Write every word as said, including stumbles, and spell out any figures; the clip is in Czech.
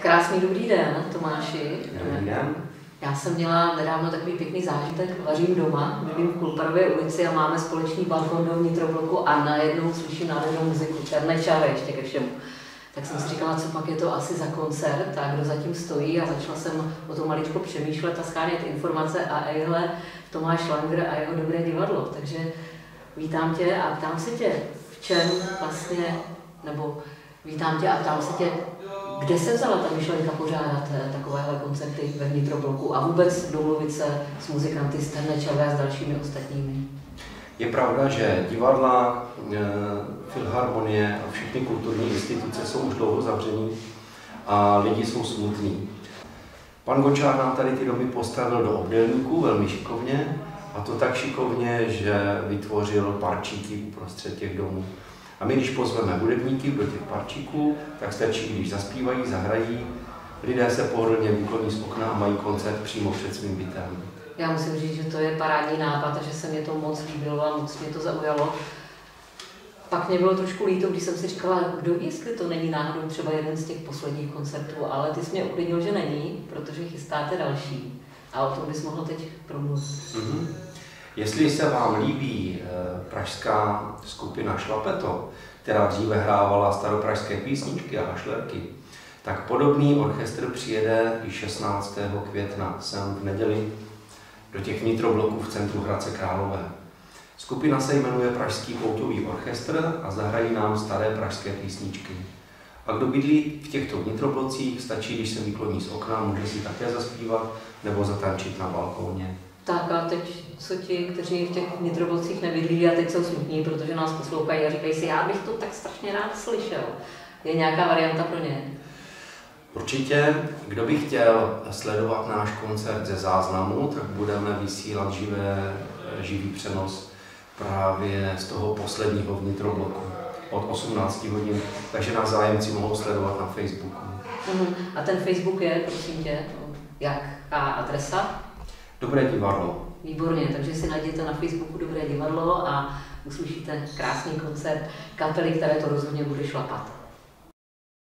Krásný dobrý den, Tomáši. Dobrý den. Já jsem měla nedávno takový pěkný zážitek, vařím doma, bydlím v Kulparově ulici a máme společný balkon do vnitrobloku a najednou slyším nádhernou muziku, Černé čáry ještě ke všemu. Tak jsem si říkala, co pak je to asi za koncert a kdo zatím stojí, a začala jsem o tom maličko přemýšlet a shánět informace a ejhle, Tomáš Langer a jeho Dobré divadlo. Takže vítám tě a ptám se tě, v čem vlastně, nebo vítám tě a ptám se tě, kde se vzala ta myšlenka pořádat takovéhle koncerty ve vnitrobloku a vůbec domluvit se s muzikanty z Černé a s dalšími ostatními? Je pravda, že divadla, filharmonie a všechny kulturní instituce jsou už dlouho zavřený a lidi jsou smutní. Pan Gočár nám tady ty domy postavil do obdélníků velmi šikovně, a to tak šikovně, že vytvořil parčíky uprostřed těch domů. A my, když pozveme hudebníky do těch parčíků, tak stačí, když zaspívají, zahrají, lidé se pohodlně vykloní z okna a mají koncert přímo před svým bytem. Já musím říct, že to je parádní nápad a že se mě to moc líbilo a moc mě to zaujalo. Pak mě bylo trošku líto, když jsem si říkala, kdo ví, jestli to není náhodou třeba jeden z těch posledních koncertů, ale ty jsi mě uklidnil, že není, protože chystáte další. A o tom bys mohl teď promluvit. Mm-hmm. Jestli se vám líbí eh, pražská skupina Šlapeto, která dříve hrávala staropražské písničky a hašlerky, tak podobný orchestr přijede i šestnáctého května, sem v neděli, do těch vnitrobloků v centru Hradce Králové. Skupina se jmenuje Pražský poutový orchestr a zahrají nám staré pražské písničky. A kdo bydlí v těchto vnitroblocích, stačí, když se vykloní z okna, může si také zaspívat nebo zatančit na balkóně. Tak a teď, co ti, kteří v těch vnitroblocích nebydlí a teď jsou smutní, protože nás poslouchají a říkají si, já bych to tak strašně rád slyšel. Je nějaká varianta pro ně? Určitě, kdo by chtěl sledovat náš koncert ze záznamu, tak budeme vysílat živé, živý přenos právě z toho posledního vnitrobloku od osmnácti hodin, takže nás zájemci mohou sledovat na Facebooku. Uhum. A ten Facebook je, prosím tě, jaká adresa? Dobré divadlo. Výborně, takže si najděte na Facebooku Dobré divadlo a uslyšíte krásný koncert kapely, které to rozhodně bude šlapat.